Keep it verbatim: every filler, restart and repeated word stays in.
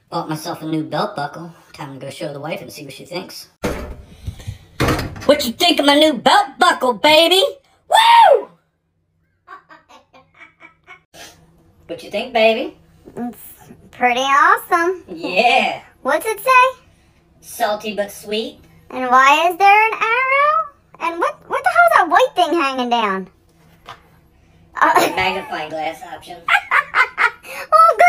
Bought myself a new belt buckle. Time to go show the wife and see what she thinks. What you think of my new belt buckle, baby? Woo! What you think, baby? It's pretty awesome. Yeah. What's it say? Salty but sweet. And why is there an arrow? And what what the hell is that white thing hanging down? Uh, Magnifying glass option. oh